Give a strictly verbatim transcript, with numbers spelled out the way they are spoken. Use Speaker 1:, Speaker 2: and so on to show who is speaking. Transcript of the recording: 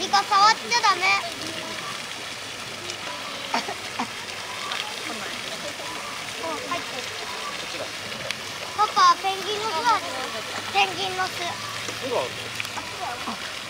Speaker 1: リカ触っちゃダメ。入ってる。パパ、ペンギンの巣あるよ。ペンギンの巣。